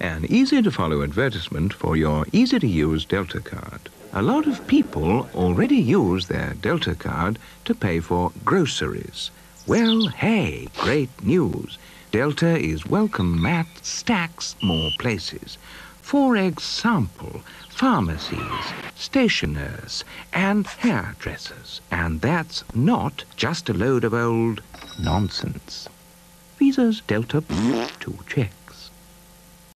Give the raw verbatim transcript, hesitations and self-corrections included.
An easy-to-follow advertisement for your easy-to-use Delta card. A lot of people already use their Delta card to pay for groceries. Well, hey, great news. Delta is welcome at stacks more places. For example, pharmacies, stationers, and hairdressers. And that's not just a load of old nonsense. Visa's Delta to check.